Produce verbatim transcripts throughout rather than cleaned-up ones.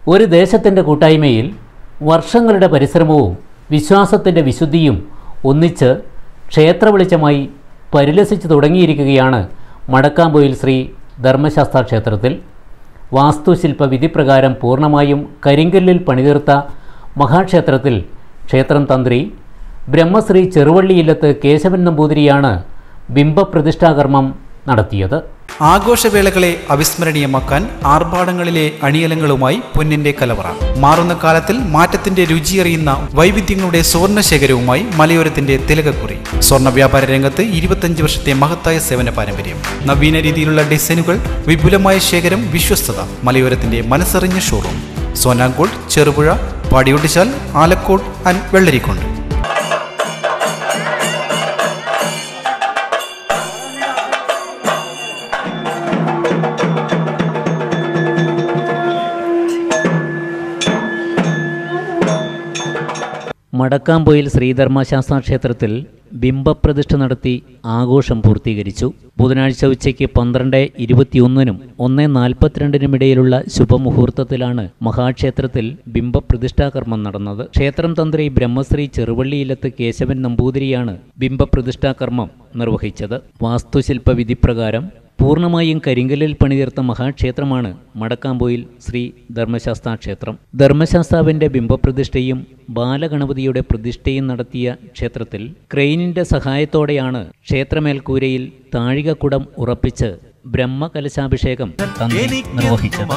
ഒരു ദേശത്തിൻ്റെ കൂട്ടായ്മയിൽ വർഷങ്ങളുടെ പരിശ്രമവും വിശ്വാസത്തിൻ്റെ വിശുദ്ധിയും ഒന്നിച്ച് ക്ഷേത്രവെളിച്ചമായി പരിലസിച്ചു തുടങ്ങിയിരിക്കുകയാണ് മടക്കാംപൊയിൽ ശ്രീ ധർമ്മശാസ്താ ക്ഷേത്രത്തിൽ. വാസ്തുശില്പ വിധിപ്രകാരം പൂർണ്ണമായും കരിങ്കല്ലിൽ പണിതീർത്ത മഹാക്ഷേത്രത്തിൽ ക്ഷേത്രം തന്ത്രി ബ്രഹ്മശ്രീ ചെറുവള്ളിയില്ലത്ത് കേശവൻ നമ്പൂതിരിയാണ് ബിംബപ്രതിഷ്ഠാകർമ്മം നടത്തിയത്. ആഘോഷവേളകളെ അവിസ്മരണീയമാക്കാൻ ആർഭാടങ്ങളിലെ അണിയലങ്ങളുമായി പൊന്നിന്റെ കലവറ. മാറുന്ന കാലത്തിൽ മാറ്റത്തിന്റെ രുചിയറിയുന്ന വൈവിധ്യങ്ങളുടെ സ്വർണ്ണശേഖരവുമായി മലയോരത്തിന്റെ തിലകക്കുറി. സ്വർണ്ണ വ്യാപാര രംഗത്ത് ഇരുപത്തഞ്ച് വർഷത്തെ മഹത്തായ സേവന പാരമ്പര്യം. നവീന രീതിയിലുള്ള ഡിസൈനുകൾ, വിപുലമായ ശേഖരം, വിശ്വസ്തത. മലയോരത്തിന്റെ മനസ്സറിഞ്ഞ ഷോറൂം. സോനാങ്കോട്, ചെറുപുഴ, പാടിയൊട്ടിച്ചാൽ, ആലക്കോട് ആൻഡ് വെള്ളരിക്കുണ്ട്. മടക്കാംപൊയിൽ ശ്രീധർമ്മശാസ്താ ക്ഷേത്രത്തിൽ ബിംബപ്രതിഷ്ഠ നടത്തി ആഘോഷം പൂർത്തീകരിച്ചു. ബുധനാഴ്ച ഉച്ചയ്ക്ക് പന്ത്രണ്ട് ഇരുപത്തിയൊന്നിനും ഒന്ന് നാൽപ്പത്തിരണ്ടിനുമിടയിലുള്ള ശുഭമുഹൂർത്തത്തിലാണ് മഹാക്ഷേത്രത്തിൽ ബിംബപ്രതിഷ്ഠാകർമ്മം നടന്നത്. ക്ഷേത്രം തന്ത്രി ബ്രഹ്മശ്രീ ചെറുവള്ളിയില്ലത്ത് കേശവൻ നമ്പൂതിരിയാണ് ബിംബപ്രതിഷ്ഠാകർമ്മം നിർവഹിച്ചത്. വാസ്തുശില്പ വിധിപ്രകാരം പൂർണ്ണമായും കരിങ്കല്ലിൽ പണിതീർത്ത മഹാക്ഷേത്രമാണ് മടക്കാംപൊയിൽ ശ്രീ ധർമ്മശാസ്താ ക്ഷേത്രം. ധർമ്മശാസ്താവിൻ്റെ ബിംബപ്രതിഷ്ഠയും ബാലഗണപതിയുടെ പ്രതിഷ്ഠയും നടത്തിയ ക്ഷേത്രത്തിൽ ക്രെയിനിന്റെ സഹായത്തോടെയാണ് ക്ഷേത്രമേൽക്കൂരയിൽ താഴികക്കുടം ഉറപ്പിച്ച് ബ്രഹ്മകലശാഭിഷേകം തന്ത്രി നിർവഹിച്ചത്.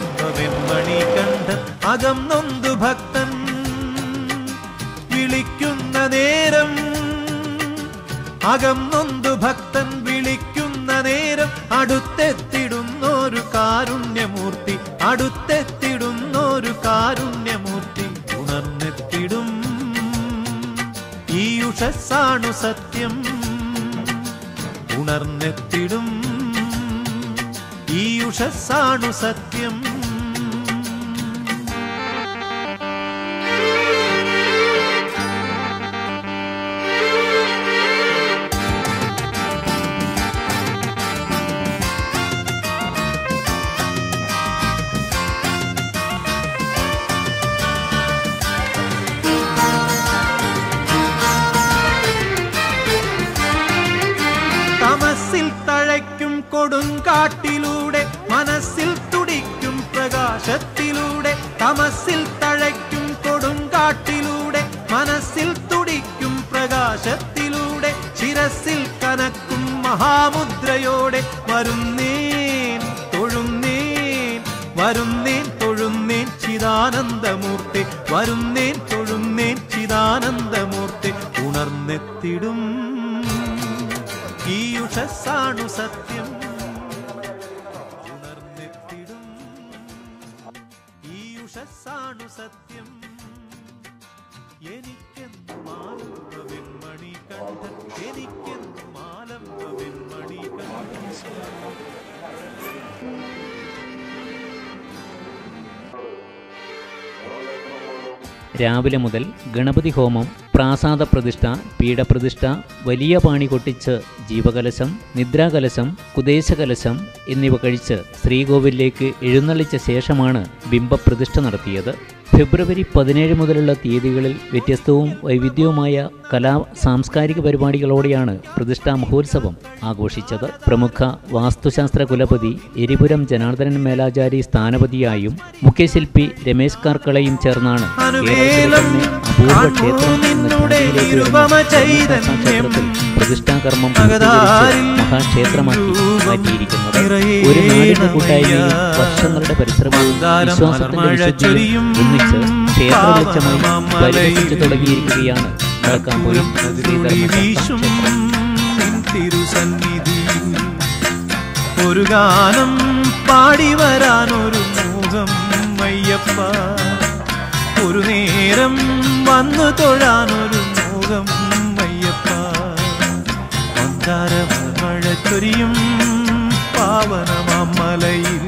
നേരം അടുത്തെത്തിടുന്നൊരു കാരുണ്യമൂർത്തി, അടുത്തെത്തിടുന്നൊരു കാരുണ്യമൂർത്തി ഉണർന്നെത്തിടും. ഈ ഉഷസ്സാണു സത്യം, ഉണർന്നെത്തിടും. ഈ ഉഷസ്സാണു സത്യം. കൊടുങ്കാട്ടിലൂടെ മനസ്സിൽ തുടിക്കും പ്രകാശത്തിലൂടെ, തമസിൽ തഴയ്ക്കും കൊടുങ്കാട്ടിലൂടെ മനസ്സിൽ തുടിക്കും പ്രകാശത്തിലൂടെ, ശിരസിൽ കനക്കും മഹാമുദ്രയോടെ വരുന്നേൻ തൊഴുന്നേൻ, വരുന്നേൻ തൊഴുന്നേൻ ചിദാനന്ദമൂർത്തി, വരുന്നേൻ തൊഴുന്നേൻ ചിദാനന്ദമൂർത്തി ഉണർന്നെത്തിടും. ഈ ഉഷസ്സാണു സത്യം, ഉണർന്നെത്തിടും. ഈ ഉഷസ്സാണു സത്യം. എനിക്കെന്നും ആലംബ വെൺമണി കണ്ഠൻ, എനിക്കെന്നും ആലംബ വെൺമണി കണ്ഠൻ. രാവിലെ മുതൽ ഗണപതി ഹോമം, പ്രാസാദ പ്രതിഷ്ഠ, പീഠപ്രതിഷ്ഠ, വലിയ പാണി കൊട്ടിച്ച് ജീവകലശം, നിദ്രാകലശം, കുദേശകലശം എന്നിവ കഴിച്ച് ശ്രീകോവിലേക്ക് എഴുന്നള്ളിച്ച ശേഷമാണ് ബിംബപ്രതിഷ്ഠ നടത്തിയത്. ഫെബ്രുവരി പതിനേഴ് മുതലുള്ള തീയതികളിൽ വ്യത്യസ്തവും വൈവിധ്യവുമായ കലാ സാംസ്കാരിക പരിപാടികളോടെയാണ് പ്രതിഷ്ഠാ മഹോത്സവം ആഘോഷിച്ചത്. പ്രമുഖ വാസ്തുശാസ്ത്ര കുലപതി എരിപുരം ജനാർദ്ദനൻ മേലാചാരി സ്ഥാനപതിയായും മുഖ്യശില്പി രമേശ് കാർക്കളയും ചേർന്നാണ് അപൂർവ ക്ഷേത്രം എന്ന പ്രതിഷ്ഠാകർമ്മം മഹാക്ഷേത്രമാക്കി മാറ്റിയിരിക്കുന്നത്. ഒരു നാടിന്റെ കൂട്ടായ്മയും വർഷങ്ങളുടെ പരിശ്രമവും വിശ്വാസത്തിന്റെ വിശുദ്ധിയും ഒന്നിച്ച് ക്ഷേത്രവെളിച്ചമായി പരിലസിച്ചു തുടങ്ങിയിരിക്കുകയാണ് മടക്കാംപൊയിൽ തിരുസന്നിധി. ഒരു ഗാനം പാടി വരാനൊരു മോഹം അയ്യപ്പ, ഒരു നേരം വന്നു തൊഴാനൊരു മോഹം അയ്യപ്പ. മന്ദാരമഴ ചൊരിയും പാവനമലയിൽ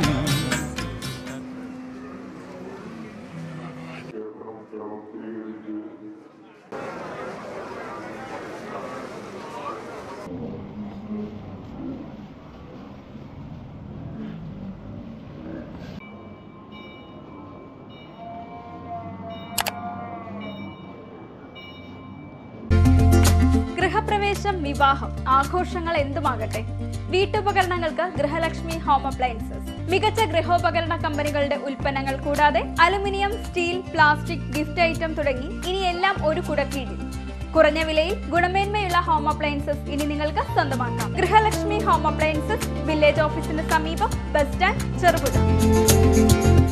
വിശേഷം, വിവാഹം, ആഘോഷങ്ങൾ എന്തുമാകട്ടെ, വീട്ടുപകരണങ്ങൾക്ക് ഗൃഹലക്ഷ്മി ഹോം അപ്ലയൻസസ്. മികച്ച ഗൃഹോപകരണ കമ്പനികളുടെ ഉൽപ്പന്നങ്ങൾ കൂടാതെ aluminium, steel, plastic, gift item തുടങ്ങി ഇനിയെല്ലാം ഒരു കുടക്കീഴിൽ. കുറഞ്ഞ വിലയിൽ ഗുണമേന്മയുള്ള ഹോം അപ്ലയൻസസ് ഇനി നിങ്ങൾക്ക് സ്വന്തമാക്കാം. ഗൃഹലക്ഷ്മി ഹോം അപ്ലയൻസസ്, വില്ലേജ് ഓഫീസിന് സമീപം, ബസ് സ്റ്റാൻഡ്, ചെറുപുഴ.